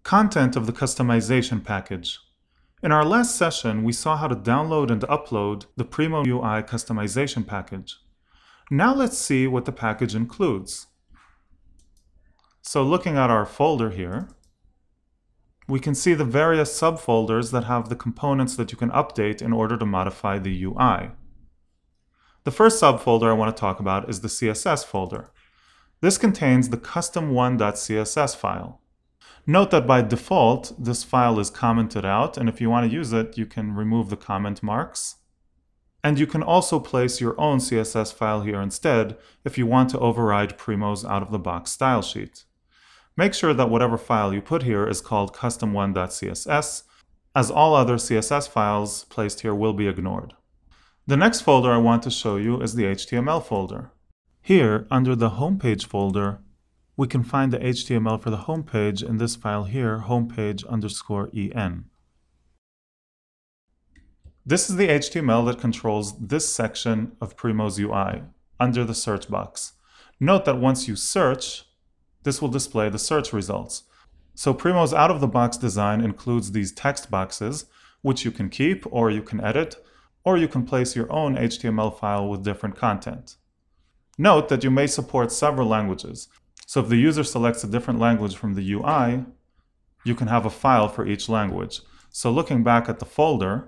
Content of the customization package. In our last session, we saw how to download and upload the Primo UI customization package. Now let's see what the package includes. So looking at our folder here, we can see the various subfolders that have the components that you can update in order to modify the UI. The first subfolder I want to talk about is the CSS folder. This contains the custom1.css file. Note that by default, this file is commented out, and if you want to use it, you can remove the comment marks. And you can also place your own CSS file here instead if you want to override Primo's out-of-the-box style sheet. Make sure that whatever file you put here is called custom1.css, as all other CSS files placed here will be ignored. The next folder I want to show you is the HTML folder. Here, under the homepage folder, we can find the HTML for the homepage in this file here, homepage_en. This is the HTML that controls this section of Primo's UI, under the search box. Note that once you search, this will display the search results. So Primo's out-of-the-box design includes these text boxes, which you can keep, or you can edit, or you can place your own HTML file with different content. Note that you may support several languages. So if the user selects a different language from the UI, you can have a file for each language. So looking back at the folder,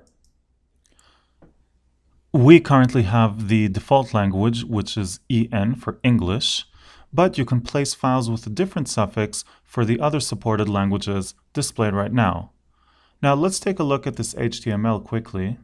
we currently have the default language, which is EN for English, but you can place files with a different suffix for the other supported languages displayed right now. Now let's take a look at this HTML quickly.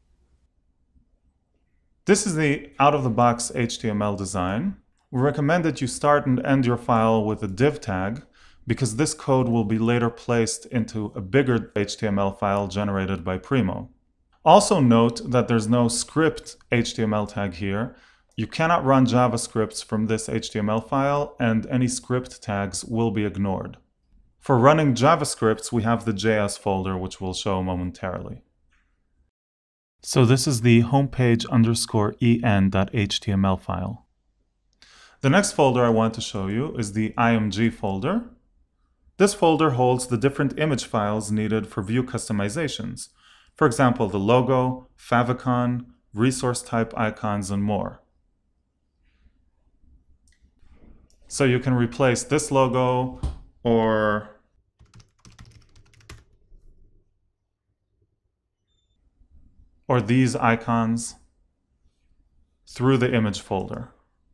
This is the out-of-the-box HTML design. We recommend that you start and end your file with a div tag because this code will be later placed into a bigger HTML file generated by Primo. Also note that there's no script HTML tag here. You cannot run JavaScripts from this HTML file, and any script tags will be ignored. For running JavaScripts, we have the JS folder, which we'll show momentarily. So this is the homepage_en.html file. The next folder I want to show you is the Img folder. This folder holds the different image files needed for view customizations. For example, the logo, favicon, resource type icons, and more. So you can replace this logo or these icons through the image folder.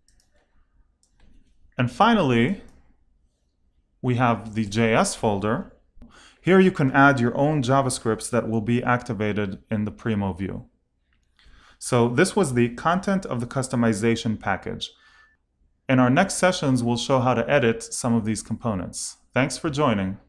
And finally, we have the JS folder. Here you can add your own JavaScripts that will be activated in the Primo view. So this was the content of the customization package. In our next sessions, we'll show how to edit some of these components. Thanks for joining.